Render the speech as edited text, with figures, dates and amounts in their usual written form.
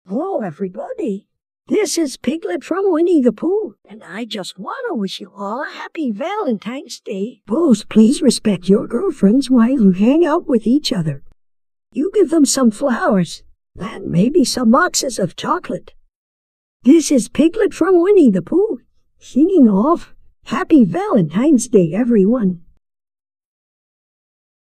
Hello, everybody. This is Piglet from Winnie the Pooh, and I just want to wish you all a happy Valentine's Day. Both, please respect your girlfriends while you hang out with each other. You give them some flowers, and maybe some boxes of chocolate. This is Piglet from Winnie the Pooh, singing off Happy Valentine's Day, everyone.